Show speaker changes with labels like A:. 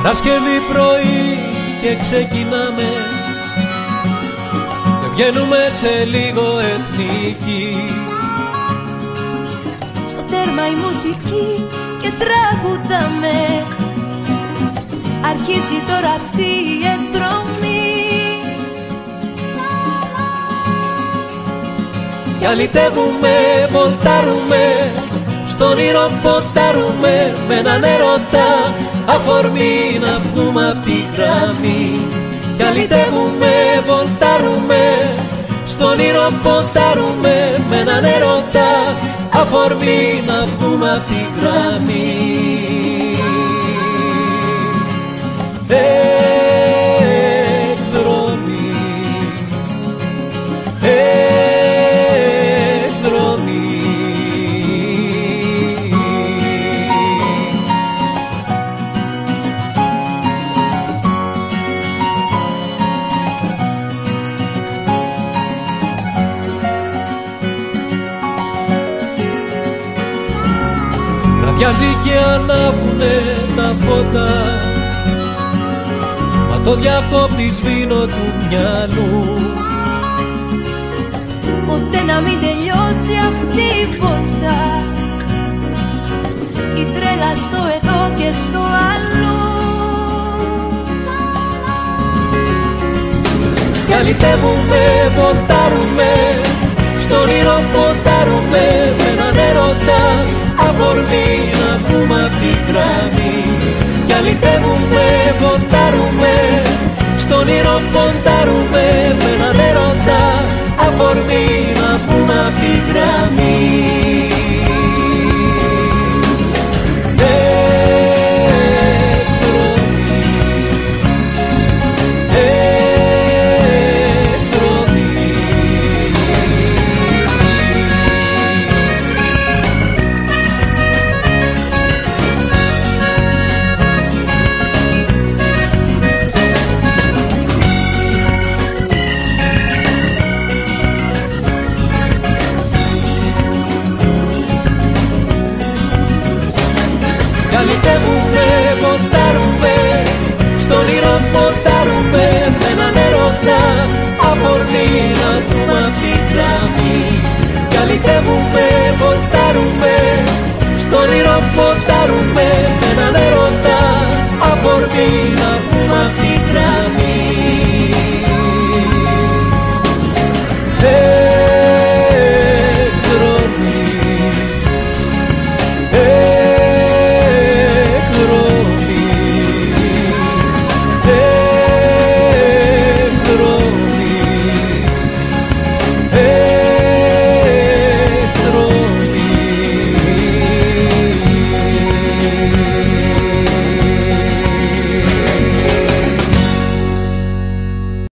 A: Παρασκευή πρωί και ξεκινάμε και βγαίνουμε σε λίγο εθνική.
B: Στο τέρμα η μουσική και τραγουδάμε. Αρχίζει τώρα αυτή η εκδρομή.
A: Κι αλυτεύουμε, βολτάρουμε, στον όνειρο ποτάρουμε με έναν έρωτα αφορμή να βγούμε απ' τη γραμμή. Κι αλυτεύουμε, βολτάρουμε, στον όνειρο ποτάρουμε με έναν έρωτα αφορμή να βγούμε απ' τη γραμμή. Βραδιάζει και ανάβουνε τα φώτα, μα το διακόπτη σβήνω του μυαλού.
B: Ποτέ να μην τελειώσει αυτή η βόλτα, η τρέλα στο εδώ και στο αλλού.
A: Κι αλυτεύουμε, βολτάρουμε, στον όνειρο ποτάρουμε με έναν έρωτα αφορμή να βγούμε απ' τη γραμμή. Κι αλυτεύουμε, βολτάρουμε, στον όνειρο ποτάρουμε με